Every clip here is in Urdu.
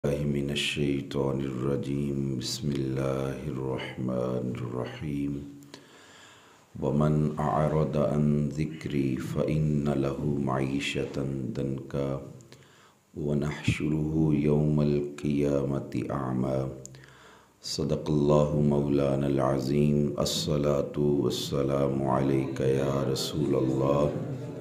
من الشیطان الرجیم بسم اللہ الرحمن الرحیم ومن اعرض عن ذکری فإن له معیشة ضنکا ونحشره یوم القیامة اعمی صدق اللہ مولانا العظیم الصلاة والسلام علیک یا رسول اللہ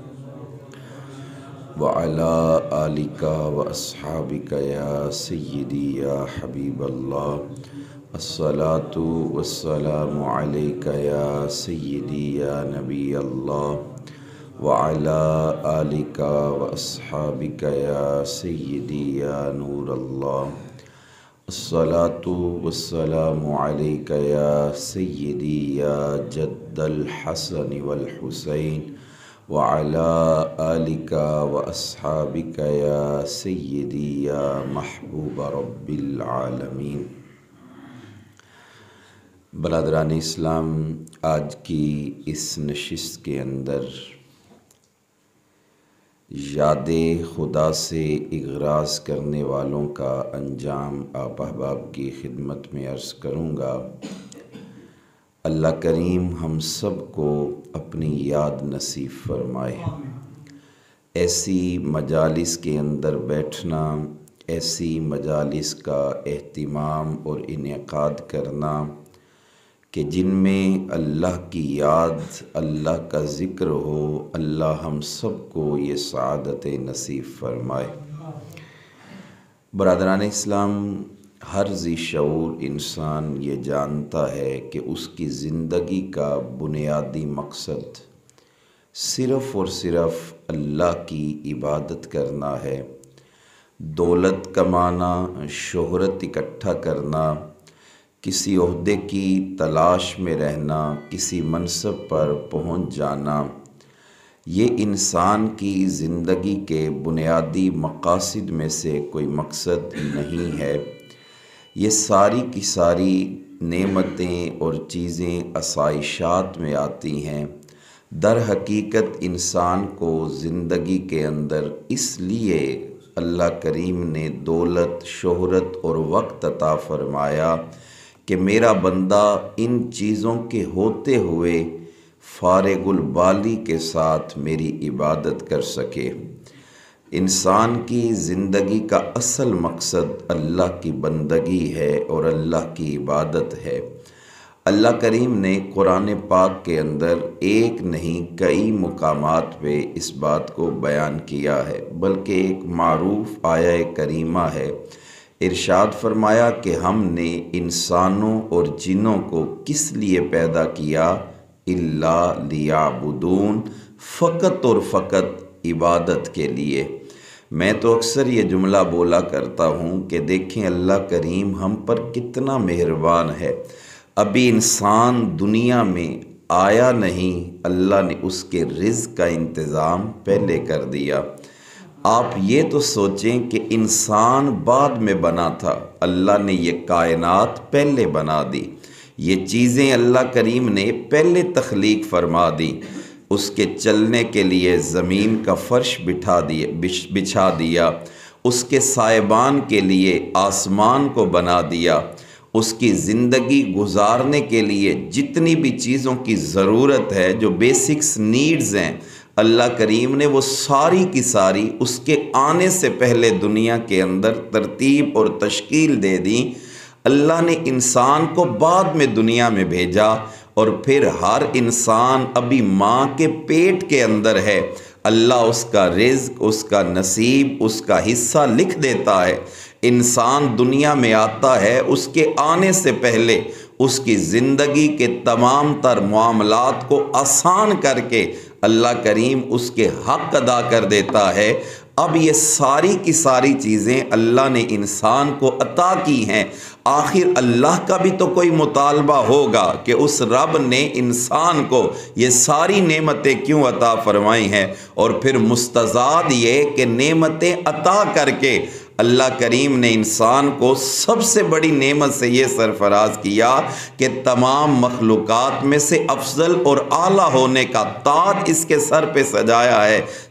وعلى آلك وأصحابك يا سيدي يا حبيب الله الصلاة والسلام عليك يا سيدي يا نبي الله وعلى آلك وأصحابك يا سيدي يا نور الله الصلاة والسلام عليك يا سيدي يا جد الحسن والحسين وعلى آلك وأصحابك يا سيدي يا محبوب رب العالمین۔ برادران اسلام، آج کی اس نشست کے اندر یاد خدا سے اغراض کرنے والوں کا انجام آپ احباب کی خدمت میں عرض کروں گا۔ اللہ کریم ہم سب کو اپنی یاد نصیب فرمائے۔ ایسی مجالس کے اندر بیٹھنا، ایسی مجالس کا اہتمام اور انعقاد کرنا کہ جن میں اللہ کی یاد، اللہ کا ذکر ہو، اللہ ہم سب کو یہ سعادت نصیب فرمائے۔ برادران اسلام، ہر ذی شعور انسان یہ جانتا ہے کہ اس کی زندگی کا بنیادی مقصد صرف اور صرف اللہ کی عبادت کرنا ہے۔ دولت کمانا، شہرت اکٹھا کرنا، کسی عہدے کی تلاش میں رہنا، کسی منصب پر پہنچ جانا، یہ انسان کی زندگی کے بنیادی مقاصد میں سے کوئی مقصد نہیں ہے۔ یہ ساری کی ساری نعمتیں اور چیزیں آسائشات میں آتی ہیں۔ در حقیقت انسان کو زندگی کے اندر اس لیے اللہ کریم نے دولت، شہرت اور وقت عطا فرمایا کہ میرا بندہ ان چیزوں کے ہوتے ہوئے فارغ البالی کے ساتھ میری عبادت کر سکے۔ انسان کی زندگی کا اصل مقصد اللہ کی بندگی ہے اور اللہ کی عبادت ہے۔ اللہ کریم نے قرآن پاک کے اندر ایک نہیں کئی مقامات پہ اس بات کو بیان کیا ہے، بلکہ ایک معروف آیہ کریمہ ہے۔ ارشاد فرمایا کہ ہم نے انسانوں اور جنوں کو کس لیے پیدا کیا؟ الا لیعبدون، فقط اور فقط عبادت کے لیے۔ میں تو اکثر یہ جملہ بولا کرتا ہوں کہ دیکھیں اللہ کریم ہم پر کتنا مہربان ہے۔ ابھی انسان دنیا میں آیا نہیں، اللہ نے اس کے رزق کا انتظام پہلے کر دیا۔ آپ یہ تو سوچیں کہ انسان بعد میں بنا تھا، اللہ نے یہ کائنات پہلے بنا دی، یہ چیزیں اللہ کریم نے پہلے تخلیق فرما دی۔ اس کے چلنے کے لیے زمین کا فرش بچھا دیا، اس کے سائبان کے لیے آسمان کو بنا دیا، اس کی زندگی گزارنے کے لیے جتنی بھی چیزوں کی ضرورت ہے، جو بیسکس نیڈز ہیں، اللہ کریم نے وہ ساری کی ساری اس کے آنے سے پہلے دنیا کے اندر ترتیب اور تشکیل دے دی۔ اللہ نے انسان کو بعد میں دنیا میں بھیجا، اور پھر ہر انسان ابھی ماں کے پیٹ کے اندر ہے، اللہ اس کا رزق، اس کا نصیب، اس کا حصہ لکھ دیتا ہے۔ انسان دنیا میں آتا ہے، اس کے آنے سے پہلے اس کی زندگی کے تمام تر معاملات کو آسان کر کے اللہ کریم اس کے حق ادا کر دیتا ہے۔ اب یہ ساری کی ساری چیزیں اللہ نے انسان کو عطا کی ہیں، آخر اللہ کا بھی تو کوئی مطالبہ ہوگا کہ اس رب نے انسان کو یہ ساری نعمتیں کیوں عطا فرمائی ہیں، اور پھر مستزاد یہ کہ نعمتیں عطا کر کے اللہ کریم نے انسان کو سب سے بڑی نعمت سے یہ سرفراز کیا کہ تمام مخلوقات میں سے افضل اور اعلیٰ ہونے کا تاج اس کے سر پہ سجایا ہے۔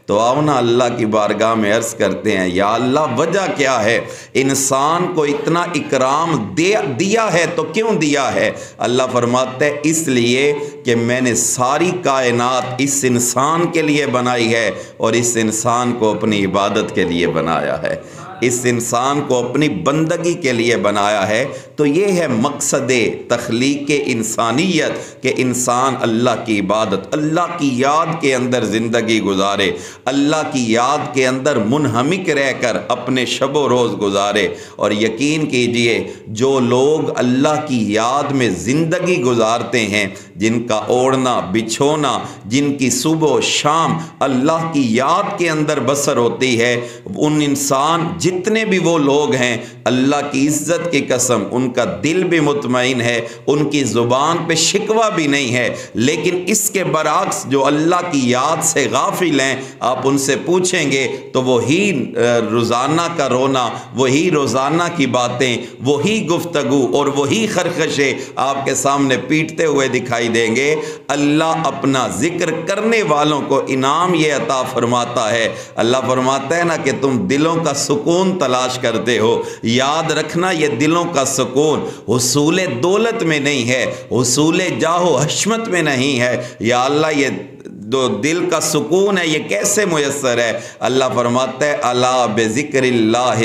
تو آؤ نا اللہ کی بارگاہ میں عرض کرتے ہیں یا اللہ وجہ کیا ہے، انسان کو اتنا اکرام دیا ہے تو کیوں دیا ہے؟ اللہ فرماتا ہے اس لیے کہ میں نے ساری کائنات اس انسان کے لیے بنائی ہے اور اس انسان کو اپنی عبادت کے لیے بنایا ہے، اس انسان کو اپنی بندگی کے لیے بنایا ہے۔ تو یہ ہے مقصد تخلیق انسانیت کہ انسان اللہ کی عبادت، اللہ کی یاد کے اندر زندگی گزارے، اللہ کی یاد کے اندر منہمک رہ کر اپنے شب و روز گزارے۔ اور یقین کیجئے جو لوگ اللہ کی یاد میں زندگی گزارتے ہیں، جن کا اوڑھنا بچھونا، جن کی صبح و شام اللہ کی یاد کے اندر بسر ہوتی ہے، ان انسان جتنے بھی وہ لوگ ہیں، اللہ کی عزت کی قسم ان کا دل بھی مطمئن ہے، ان کی زبان پہ شکوہ بھی نہیں ہے۔ لیکن اس کے برعکس جو اللہ کی یاد سے غافل ہیں، آپ ان سے پوچھیں گے تو وہی روزانہ کا رونا، وہی روزانہ کی باتیں، وہی گفتگو اور وہی خرخشیں آپ کے سامنے پیٹتے ہوئے دکھائی دیں گے۔ اللہ اپنا ذکر کرنے والوں کو انعام یہ عطا فرماتا ہے، اللہ فرماتا ہے نا کہ تم دلوں کا سکون تلاش کرتے ہو، یاد رکھنا یہ دلوں کا سکون حصول دولت میں نہیں ہے، حصول جاہ و حشمت میں نہیں ہے۔ یا اللہ یہ جو دل کا سکون ہے یہ کیسے میسر ہے؟ اللہ فرماتا ہے الا بذکر اللہ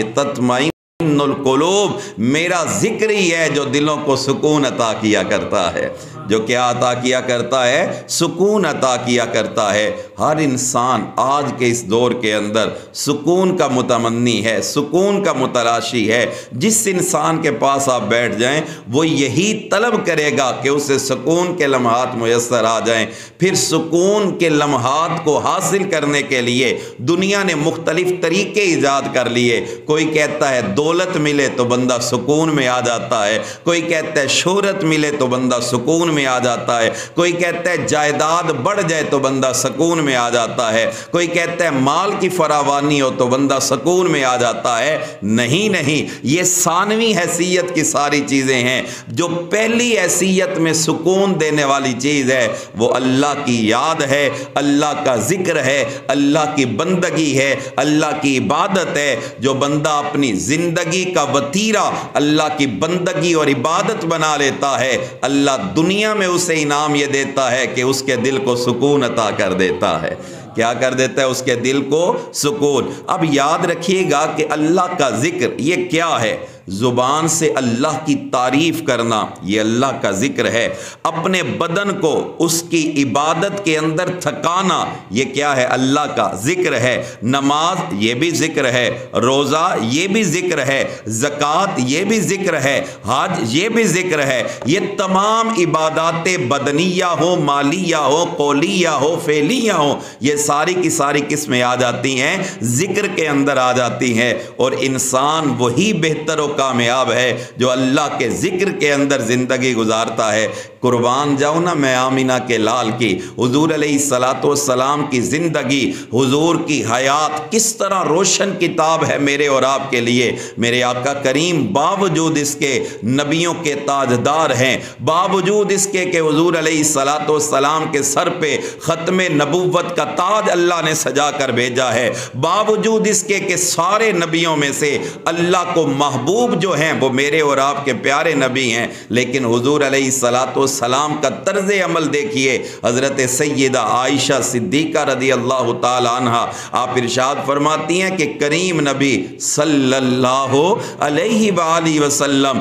تطمئن القلوب، میرا ذکر ہی ہے جو دلوں کو سکون عطا کیا کرتا ہے۔ جو کیا عطا کیا کرتا ہے؟ سکون عطا کیا کرتا ہے۔ ہر انسان آج کے اس دور کے اندر سکون کا متمنی ہے، سکون کا متلاشی ہے۔ جس انسان کے پاس آپ بیٹھ جائیں وہ یہی طلب کرے گا کہ اسے سکون کے لمحات میسر آ جائیں۔ پھر سکون کے لمحات کو حاصل کرنے کے لیے دنیا نے مختلف طریقے ایجاد کر لیے۔ کوئی کہتا ہے دولت ملے تو بندہ سکون میں آ جاتا ہے، کوئی کہتا ہے شہرت ملے تو بندہ سکون میں آ جاتا ہے، کوئی کہتا ہے جائیداد بڑھ جائے تو بندہ سکون میں آ جاتا ہے، کوئی کہتا ہے مال کی فراوانی ہو تو بندہ سکون میں آ جاتا ہے۔ نہیں نہیں، یہ ثانوی حیثیت کی ساری چیزیں ہیں۔ جو پہلی حیثیت میں سکون دینے والی چیز ہے وہ اللہ کی یاد ہے، اللہ کا ذکر ہے، اللہ کی بندگی ہے، اللہ کی عبادت ہے۔ جو بندہ اپنی زندگی کا وتیرہ اللہ کی بندگی اور عبادت بنا لیتا ہے، اللہ دنیا میں اسے انعام یہ دیتا ہے کہ اس کے دل کو سکون عطا کر دیتا ہے۔ کیا کر دیتا ہے؟ اس کے دل کو سکون۔ اب یاد رکھیے گا کہ اللہ کا ذکر یہ کیا ہے؟ زبان سے اللہ کی تعریف کرنا یہ اللہ کا ذکر ہے۔ اپنے بدن کو اس کی عبادت کے اندر تھکانا یہ کیا ہے؟ اللہ کا ذکر ہے۔ نماز یہ بھی ذکر ہے، روزہ یہ بھی ذکر ہے، زکوٰۃ یہ بھی ذکر ہے، حج یہ بھی ذکر ہے۔ یہ تمام عبادات بدنیہ ہو، مالیہ ہو، قولیہ ہو، فعلیہ ہو، یہ ساری کی ساری قسمیں آ جاتی ہیں، ذکر کے اندر آ جاتی ہیں۔ اور انسان وہی بہتر و کامیاب ہے جو اللہ کے ذکر کے اندر زندگی گزارتا ہے۔ قربان جاؤں نا میں آمینہ کے لال کی، حضور علیہ الصلاۃ والسلام کی زندگی، حضور کی حیات کس طرح روشن کتاب ہے میرے اور آپ کے لیے۔ میرے آقا کریم باوجود اس کے نبیوں کے تاجدار ہیں، باوجود اس کے کہ حضور علیہ الصلاۃ والسلام کے سر پہ ختم نبوت کا تاج اللہ نے سجا کر بھیجا ہے، باوجود اس کے کہ سارے نبیوں میں سے اللہ کو محبوب جو ہیں وہ میرے اور آپ کے پیارے نبی ہیں، لیکن حضور علیہ الصلاۃ والسلام کا طرز عمل دیکھیے۔ حضرت سیدہ عائشہ صدیقہ رضی اللہ تعالی عنہ آپ ارشاد فرماتی ہیں کہ کریم نبی صلی اللہ علیہ وآلہ وسلم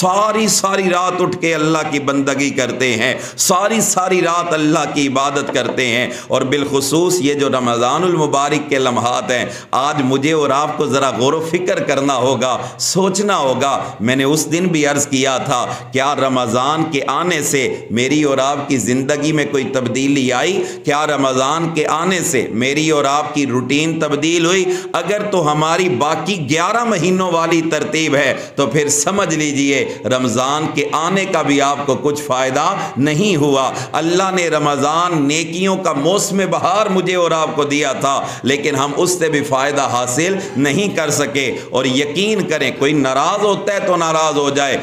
ساری رات اٹھ کے اللہ کی بندگی کرتے ہیں، ساری رات اللہ کی عبادت کرتے ہیں۔ اور بالخصوص یہ جو رمضان المبارک کے لمحات ہیں، آج مجھے اور آپ کو ذرا غور و فکر کرنا ہوگا، سوچنا ہوگا۔ میں نے اس دن بھی عرض کیا تھا کیا رمضان کے آنے سے میری اور آپ کی زندگی میں کوئی تبدیلی آئی؟ کیا رمضان کے آنے سے میری اور آپ کی روٹین تبدیل ہوئی؟ اگر تو ہماری باقی 11 مہینوں والی ترتیب ہے تو پھر سمجھ لیجئے رمضان کے آنے کا بھی آپ کو کچھ فائدہ نہیں ہوا۔ اللہ نے رمضان نیکیوں کا موسم بہار مجھے اور آپ کو دیا تھا، لیکن ہم اس سے بھی فائدہ حاصل نہیں کر سکے۔ اور یقین کریں کوئی ناراض ہوتا ہے تو ناراض ہو جائے،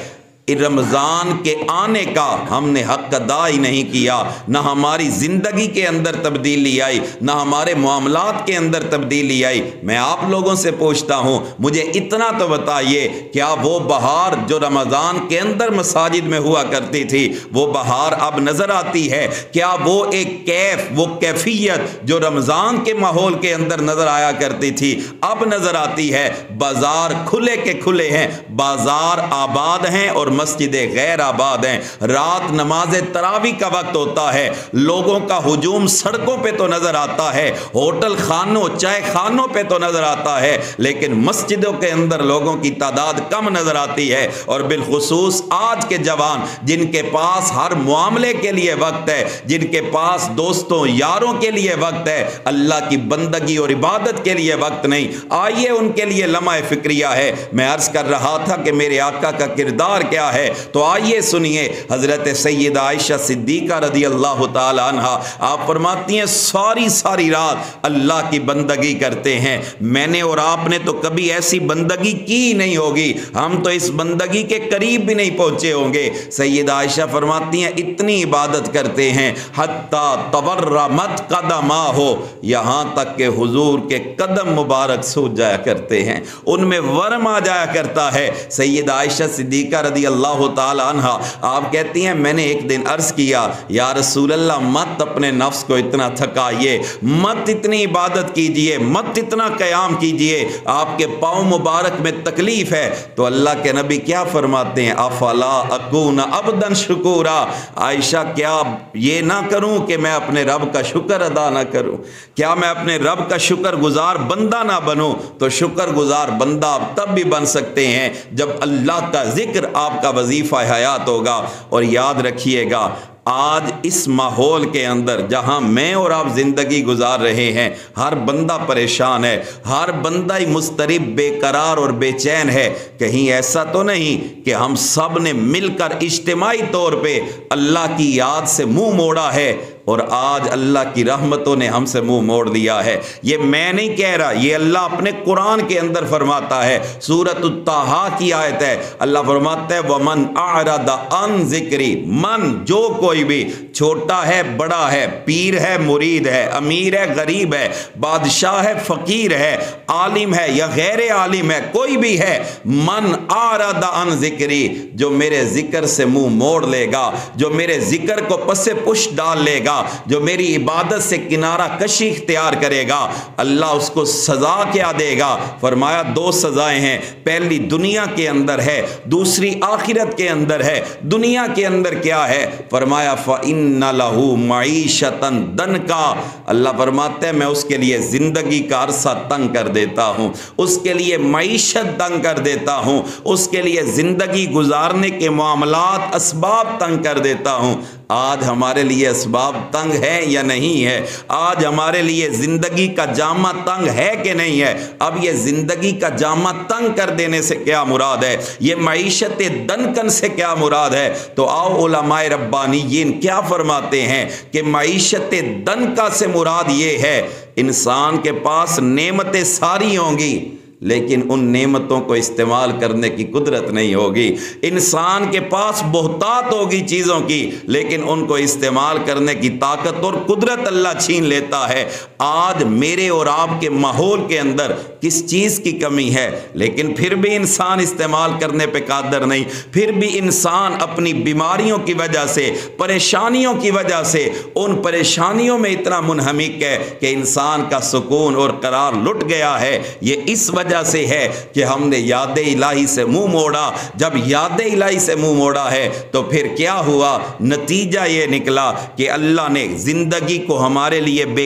رمضان کے آنے کا ہم نے حق ادا ہی نہیں کیا، نہ ہماری زندگی کے اندر تبدیلی آئی، نہ ہمارے معاملات کے اندر تبدیلی آئی۔ میں آپ لوگوں سے پوچھتا ہوں، مجھے اتنا تو بتائیے، کیا وہ بہار جو رمضان کے اندر مساجد میں ہوا کرتی تھی وہ بہار اب نظر آتی ہے؟ کیا وہ ایک وہ کیفیت جو رمضان کے ماحول کے اندر نظر آیا کرتی تھی اب نظر آتی ہے؟ بازار کھلے کے کھلے ہیں، بازار آباد ہیں اور مسجدیں غیر آباد ہیں۔ رات نماز تراویح کا وقت ہوتا ہے، لوگوں کا ہجوم سڑکوں پہ تو نظر آتا ہے، ہوٹل خانوں چائے خانوں پہ تو نظر آتا ہے، لیکن مسجدوں کے اندر لوگوں کی تعداد کم نظر آتی ہے۔ اور بالخصوص آج کے جوان جن کے پاس ہر معاملے کے لیے وقت ہے، جن کے پاس دوستوں یاروں کے لیے وقت ہے، اللہ کی بندگی اور عبادت کے لیے وقت نہیں، آئیے ان کے لیے لمحہ فکریہ ہے۔ میں عرض کر رہا تھا کہ میرے آقا کا کردار کیا ہے، تو آئیے سنیے۔ حضرت سیدہ عائشہ صدیقہ رضی اللہ تعالی عنہا آپ فرماتی ہیں ساری رات اللہ کی بندگی کرتے ہیں۔ میں نے اور آپ نے تو کبھی ایسی بندگی کی نہیں ہوگی، ہم تو اس بندگی کے قریب بھی نہیں پہنچے ہوں گے۔ سیدہ عائشہ فرماتی ہیں اتنی عبادت کرتے ہیں حتیٰ تورمت قدماہ، یہاں تک کہ حضور کے قدم مبارک سوج جایا کرتے ہیں، ان میں ورم آ جایا کرتا ہے۔ سیدہ عائشہ صدیقہ رضی اللہ تعالی عنہا آپ کہتی ہیں میں نے ایک دن عرض کیا یا رسول اللہ مت اپنے نفس کو اتنا تھکائیے، مت اتنی عبادت کیجئے، مت اتنا قیام کیجئے، آپ کے پاؤں مبارک میں تکلیف ہے۔ تو اللہ کے نبی کیا فرماتے ہیں؟ افلا اکون عبدا شکورا، عائشہ کیا یہ نہ کروں کہ میں اپنے رب کا شکر ادا نہ کروں؟ کیا میں اپنے رب کا شکر گزار بندہ نہ بنوں؟ تو شکر گزار بندہ آپ تب بھی بن سکتے ہیں جب اللہ کا ذکر آپ کا وظیفہ حیات ہوگا۔ اور یاد رکھیے گا آج اس ماحول کے اندر جہاں میں اور آپ زندگی گزار رہے ہیں، ہر بندہ پریشان ہے، ہر بندہ ہی مضطرب، بے قرار اور بے چین ہے۔ کہیں ایسا تو نہیں کہ ہم سب نے مل کر اجتماعی طور پہ اللہ کی یاد سے منہ موڑا ہے اور آج اللہ کی رحمتوں نے ہم سے منہ موڑ دیا ہے؟ یہ میں نہیں کہہ رہا، یہ اللہ اپنے قرآن کے اندر فرماتا ہے۔ سورۃ الطٰہٰ کی آیت ہے، اللہ فرماتا ہے وَمَنْ أَعْرَضَ عَنْ ذِكْرِي، من جو کوئی بھی، چھوٹا ہے بڑا ہے، پیر ہے مرید ہے، امیر ہے غریب ہے، بادشاہ ہے فقیر ہے، عالم ہے یا غیر عالم ہے، کوئی بھی ہے، من أَعْرَضَ عَنْ ذِكْرِي، جو میرے ذکر سے منہ موڑ لے گا، جو میرے ذکر کو پس پش ڈال لے گا، جو میری عبادت سے کنارہ کشی اختیار کرے گا، اللہ اس کو سزا کیا دے گا؟ فرمایا دو سزائیں ہیں، پہلی دنیا کے اندر ہے، دوسری آخرت کے اندر ہے۔ دنیا کے اندر کیا ہے؟ فرمایا فَإِنَّ لَهُ مَعِيشَةً ضَنْكًا، اللہ فرماتے ہیں میں اس کے لیے زندگی کا عرصہ تنگ کر دیتا ہوں، اس کے لیے معیشت تنگ کر دیتا ہوں، اس کے لیے زندگی گزارنے کے معاملات اسباب تنگ کر دیتا ہوں۔ آج ہمارے لیے اسباب تنگ ہے یا نہیں ہے؟ آج ہمارے لیے زندگی کا جامہ تنگ ہے کہ نہیں ہے؟ اب یہ زندگی کا جامہ تنگ کر دینے سے کیا مراد ہے؟ یہ معیشت دنکن سے کیا مراد ہے؟ تو آؤ علماء ربانیین کیا فرماتے ہیں کہ معیشت دنکا سے مراد یہ ہے انسان کے پاس نعمتیں ساری ہوں گی لیکن ان نعمتوں کو استعمال کرنے کی قدرت نہیں ہوگی، انسان کے پاس بہتات ہوگی چیزوں کی لیکن ان کو استعمال کرنے کی طاقت اور قدرت اللہ چھین لیتا ہے۔ آج میرے اور آپ کے ماحول کے اندر کس چیز کی کمی ہے لیکن پھر بھی انسان استعمال کرنے پہ قادر نہیں، پھر بھی انسان اپنی بیماریوں کی وجہ سے، پریشانیوں کی وجہ سے ان پریشانیوں میں اتنا منہمک ہے کہ انسان کا سکون اور قرار لٹ گیا ہے۔ یہ اس وجہ سے ہے کہ ہم نے یاد الہی سے منہ موڑا۔ جب یاد الہی سے منہ موڑا ہے تو پھر کیا ہوا؟ نتیجہ یہ نکلا کہ اللہ نے زندگی کو ہمارے لیے بے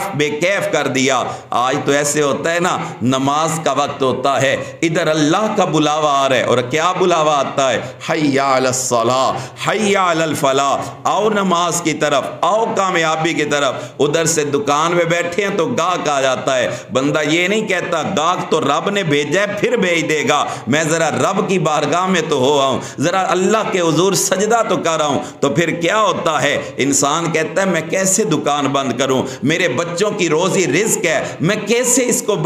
کیف کر دیا۔ آج تو ایسے ہوتا ہے نا، نماز کا وقت ہوتا ہے، ادھر اللہ کا بلاوا آ رہا ہے اور کیا بلاوا آتا ہے؟ حی علی الصلاۃ، حی علی الفلاح، آؤ نماز کی طرف، آؤ کامیابی کی طرف۔ ادھر سے دکان میں بیٹھے ہیں تو گاہک آ جاتا ہے، بندہ یہ نہیں کہتا گاہک تو رب نے بھیجا ہے پھر بھیج دے گا، میں ذرا رب کی بارگاہ میں تو ہو آؤں، ذرا اللہ کے حضور سجدہ تو کر آؤں۔ تو پھر کیا ہوتا ہے؟ انسان کہتا ہے میں کیسے دکان بند کروں، میرے بچوں کی روزی رزق ہے، میں کیسے اس کو بند کروں؟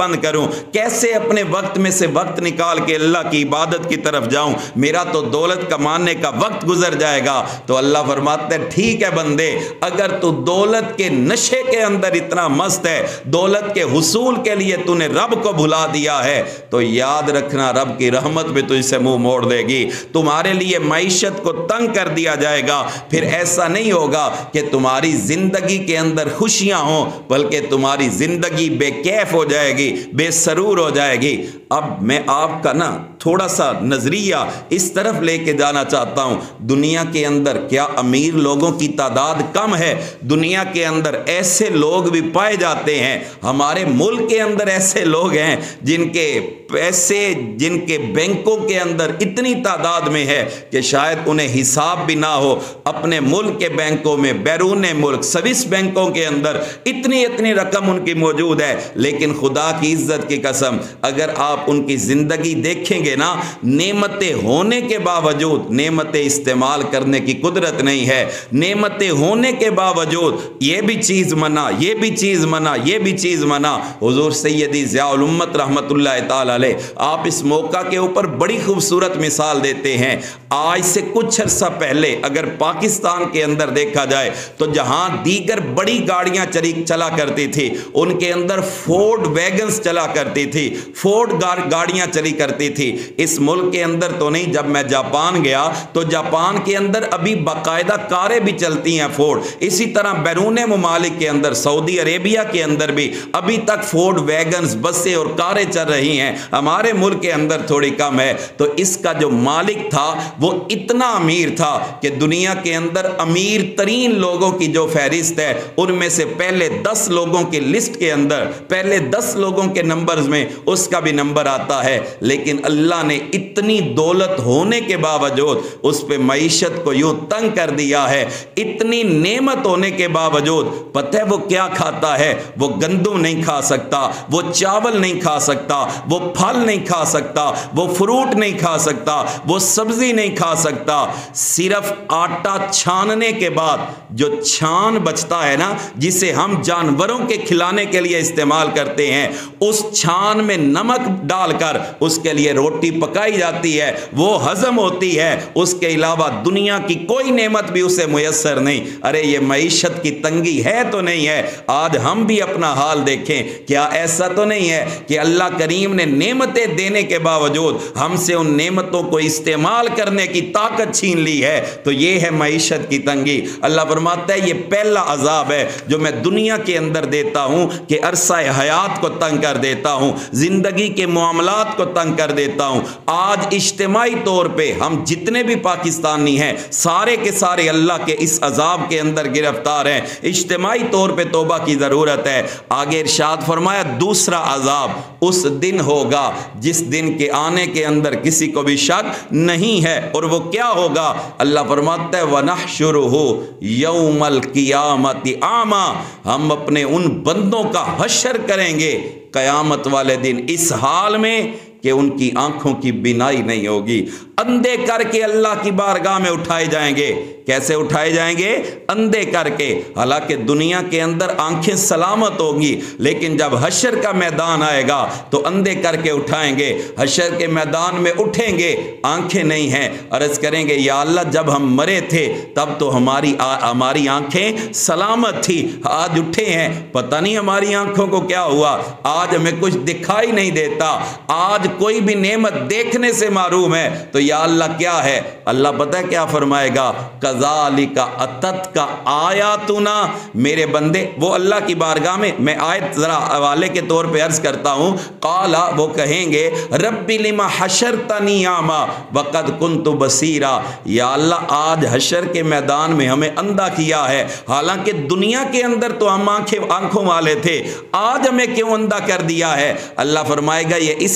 کیسے اپنے وقت میں سے وقت نکال کے اللہ کی عبادت کی طرف جاؤں، میرا تو دولت کمانے کا وقت گزر جائے گا۔ تو اللہ فرماتے ہیں ٹھیک ہے بندے، اگر تو دولت کے نشے کے اندر اتنا مست ہے، دولت کے حصول کے لیے تو نے رب کو بھلا دیا ہے، تو یاد رکھنا رب کی رحمت بھی تجھ سے منہ موڑ دے گی، تمہارے لیے معیشت کو تنگ کر دیا جائے گا۔ پھر ایسا نہیں ہوگا کہ تمہاری زندگی کے اندر خوشیاں ہوں، بلکہ تمہاری زندگی بے کیف ہو جائے گی، بے سرور ہو جائے گی۔ اب میں آپ کا تھوڑا سا نظریہ اس طرف لے کے جانا چاہتا ہوں، دنیا کے اندر کیا امیر لوگوں کی تعداد کم ہے؟ دنیا کے اندر ایسے لوگ بھی پائے جاتے ہیں، ہمارے ملک کے اندر ایسے لوگ ہیں جن کے پیسے، جن کے بینکوں کے اندر اتنی تعداد میں ہے کہ شاید انہیں حساب بھی نہ ہو، اپنے ملک کے بینکوں میں، بیرون ملک سوئس بینکوں کے اندر اتنی رقم ان کی موجود ہے، لیکن خدا کی عزت کی قسم اگر آپ ان کی زندگی دیکھیں گے نعمتیں ہونے کے باوجود نعمتیں استعمال کرنے کی قدرت نہیں ہے، نعمتیں ہونے کے باوجود یہ بھی چیز منع، یہ بھی چیز منع، یہ بھی چیز منع۔ حضور سیدی ضیاء الامت رحمت اللہ تعالی علیہ آپ اس موقع کے اوپر بڑی خوبصورت مثال دیتے ہیں۔ آج سے کچھ عرصہ پہلے اگر پاکستان کے اندر دیکھا جائے تو جہاں دیگر بڑی گاڑیاں چلا کرتی تھی، ان کے اندر فورڈ ویگنز چلا کرتی تھی، فورڈ گاڑیاں چلی کرتی تھی۔ اس ملک کے اندر تو نہیں، جب میں جاپان گیا تو جاپان کے اندر ابھی باقاعدہ کاریں بھی چلتی ہیں فورڈ، اسی طرح بیرون ممالک کے اندر، سعودی عربیہ کے اندر بھی ابھی تک فورڈ ویگنز، بسیں اور کاریں چل رہی ہیں، ہمارے ملک کے اندر تھوڑی کم ہے۔ تو اس کا جو مالک تھا وہ اتنا امیر تھا کہ دنیا کے اندر امیر ترین لوگوں کی جو فہرست ہے ان میں سے پہلے 10 لوگوں کی لسٹ کے اندر، پہلے 10 لوگوں کے نمبرز میں اس کا بھی نمبر آتا ہے، لیکن اللہ نے اتنی دولت ہونے کے باوجود اس پہ معیشت کو یوں تنگ کر دیا ہے، اتنی نعمت ہونے کے باوجود پتہ ہے وہ کیا کھاتا ہے؟ وہ گندم نہیں کھا سکتا، وہ چاول نہیں کھا سکتا، وہ پھل نہیں کھا سکتا، وہ فروٹ نہیں کھا سکتا، وہ سبزی نہیں کھا سکتا، صرف آٹا چھاننے کے بعد جو چھان بچتا ہے جسے ہم جانوروں کے کھلانے کے لیے استعمال کرتے ہیں، اس چھان میں نمک ڈال کر اس کے لیے روٹی پکائی جاتی ہے، وہ ہضم ہوتی ہے، اس کے علاوہ دنیا کی کوئی نعمت بھی اسے میسر نہیں۔ ارے یہ معیشت کی تنگی ہے تو نہیں ہے؟ آج ہم بھی اپنا حال دیکھیں، کیا ایسا تو نہیں ہے کہ اللہ کریم نے نعمتیں دینے کے باوجود ہم سے ان نعمتوں کو استعمال کرنے کی طاقت چھین لی ہے؟ تو یہ ہے معیشت کی تنگی۔ اللہ فرماتا ہے یہ پہلا عذاب ہے جو میں دنیا کے اندر دیتا ہوں کہ عرصہ حیات کو تنگ کر دیتا ہوں، زندگی کے معاملات کو تنگ کر دیتا ہوں۔ آج اجتماعی طور پہ ہم جتنے بھی پاکستانی ہیں سارے کے سارے اللہ کے اس عذاب کے اندر گرفتار ہیں، اجتماعی طور پہ توبہ کی ضرورت ہے۔ آگے ارشاد فرمایا دوسرا عذاب اس دن ہوگا جس دن کے آنے کے اندر کسی کو بھی شک نہیں ہے، اور وہ کیا ہوگا؟ اللہ فرماتا ہے وَنَحْشُرُهُ يَوْمَ الْقِيَامَةِ أَعْمَى، ہم اپنے ان بندوں کا حشر کریں گے قیامت والے دن اس حال میں کہ ان کی آنکھوں کی بینائی نہیں ہوگی، اندھے کر کے اللہ کی بارگاہ میں اٹھائے جائیں گے۔ کیسے اٹھائے جائیں گے؟ اندھے کر کے۔ حالانکہ دنیا کے اندر آنکھیں سلامت ہوگی، لیکن جب حشر کا میدان آئے گا تو اندھے کر کے اٹھائیں گے۔ حشر کے میدان میں اٹھیں گے، آنکھیں نہیں ہیں، عرض کریں گے یا اللہ جب ہم مرے تھے تب تو ہماری آنکھیں سلامت تھی، آج اٹھے ہیں پتہ نہیں ہماری آنکھوں کو کیا ہوا، آج ہمیں کچھ دکھائی نہیں دیتا، آج کوئی بھی نعمت دیکھنے سے محروم ہے۔ تو یا اللہ کیا ہے؟ اللہ پتہ ہے کیا فرمائے گا؟ کذالک اتتک آیاتنا، میرے بندے وہ اللہ کی بارگاہ میں آیت ذرا حوالے کے طور پہ عرض کرتا ہوں، قالا وہ کہیں گے رب لما حشرتنی اعمی وقد کنت بصیرا، یا اللہ آج حشر کے میدان میں ہمیں اندھا کیا ہے، حالانکہ دنیا کے اندر تو ہم آنکھوں والے تھے، آج ہمیں کیوں اندھا کر دیا ہے؟ اللہ فرمائے گا یہ اسی طرح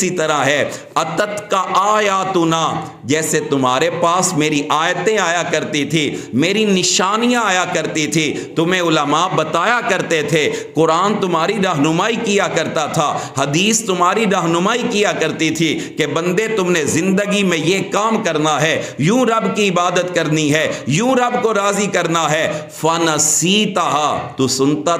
کرنا ہے اتت کا آیاتنا، جیسے تمہارے پاس میری آیتیں آیا کرتی تھی، میری نشانیاں آیا کرتی تھی، تمہیں علماء بتایا کرتے تھے، قرآن تمہاری رہنمائی کیا کرتا تھا، حدیث تمہاری رہنمائی کیا کرتی تھی کہ بندے تم نے زندگی میں یہ کام کرنا ہے، یوں رب کی عبادت کرنی ہے، یوں رب کو راضی کرنا ہے، فَنَسِيتَهَا، تو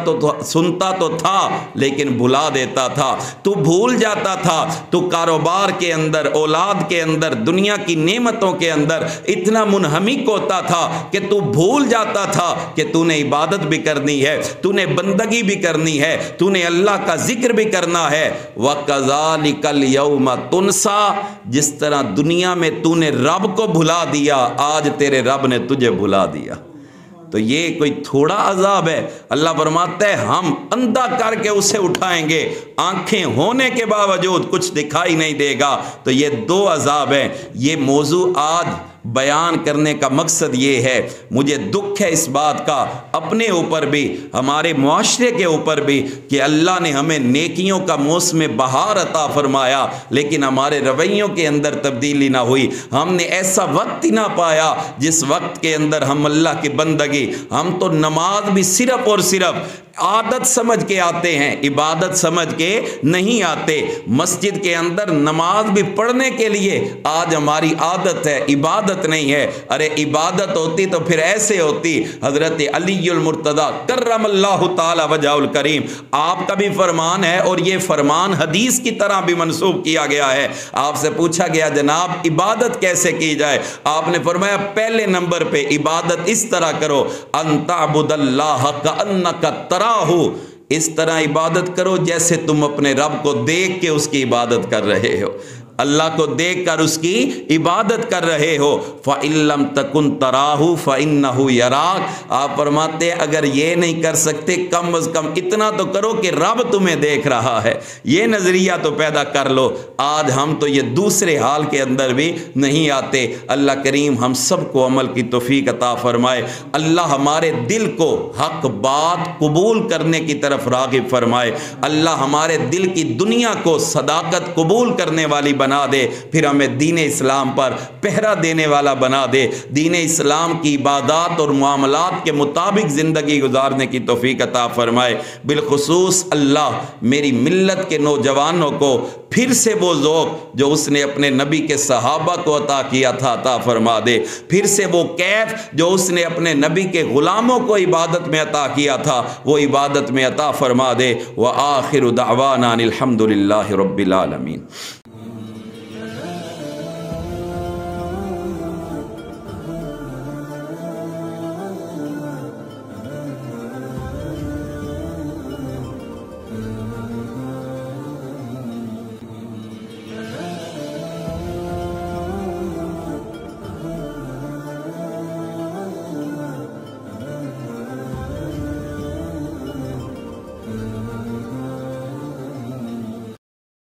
سنتا تو تھا لیکن بھلا دیتا تھا، تو بھول جاتا تھا، تو کاروبار کے اندر، اولاد کے اندر، دنیا کی نعمتوں کے اندر اتنا منہمک ہوتا تھا کہ تو بھول جاتا تھا کہ تو نے عبادت بھی کرنی ہے، تو نے بندگی بھی کرنی ہے، تو نے اللہ کا ذکر بھی کرنا ہے۔ وَكَذَلِكَ الْيَوْمَ تُنْسَى، جس طرح دنیا میں تو نے رب کو بھلا دیا، آج تیرے رب نے تجھے بھلا دیا۔ تو یہ کوئی تھوڑا عذاب ہے؟ اللہ فرماتا ہے ہم اندھا کر کے اسے اٹھائیں گے، آنکھیں ہونے کے باوجود کچھ دکھائی نہیں دے گا۔ تو یہ دو عذاب ہیں۔ یہ موضوع آج بیان کرنے کا مقصد یہ ہے، مجھے دکھ ہے اس بات کا، اپنے اوپر بھی، ہمارے معاشرے کے اوپر بھی، کہ اللہ نے ہمیں نیکیوں کا موسم بہار عطا فرمایا لیکن ہمارے رویوں کے اندر تبدیلی نہ ہوئی۔ ہم نے ایسا وقت ہی نہ پایا جس وقت کے اندر ہم اللہ کی بندگی، ہم تو نماز بھی صرف اور صرف عادت سمجھ کے آتے ہیں، عبادت سمجھ کے نہیں آتے۔ مسجد کے اندر نماز بھی پڑھنے کے لیے آج ہماری عادت ہے، عبادت نہیں ہے۔ ارے عبادت ہوتی تو پھر ایسے ہوتی۔ حضرت علی المرتضیٰ کرم اللہ تعالی وجہہ الکریم، آپ کا بھی فرمان ہے اور یہ فرمان حدیث کی طرح بھی منسوب کیا گیا ہے۔ آپ سے پوچھا گیا جناب عبادت کیسے کی جائے؟ آپ نے فرمایا پہلے نمبر پہ عبادت اس طرح کرو، ان تعبد اللہ کأنک تراہ، اس طرح عبادت کرو جیسے تم اپنے رب کو دیکھ کے اس کی عبادت کر رہے ہو، اللہ کو دیکھ کر اس کی عبادت کر رہے ہو۔ فَإِن لَمْ تَكُنْ تَرَاهُ فَإِنَّهُ يَرَاكَ، آپ فرماتے ہیں اگر یہ نہیں کر سکتے کم از کم اتنا تو کرو کہ رب تمہیں دیکھ رہا ہے، یہ نظریہ تو پیدا کر لو۔ آج ہم تو یہ دوسرے حال کے اندر بھی نہیں آتے۔ اللہ کریم ہم سب کو عمل کی توفیق عطا فرمائے، اللہ ہمارے دل کو حق بات قبول کرنے کی طرف راغب فرمائے، اللہ ہمارے دل کی دنیا کو صداقت قبول کرنے والی بنا دے، پھر ہمیں دین اسلام پر پہرا دینے والا بنا دے، دین اسلام کی عبادات اور معاملات کے مطابق زندگی گزارنے کی توفیق عطا فرمائے۔ بالخصوص اللہ میری ملت کے نوجوانوں کو پھر سے وہ ذوق جو اس نے اپنے نبی کے صحابہ کو عطا کیا تھا عطا فرما دے، پھر سے وہ کیف جو اس نے اپنے نبی کے غلاموں کو عبادت میں عطا کیا تھا وہ عبادت میں عطا فرما دے۔ وآخر دعوانا الحمد للہ رب العالمین۔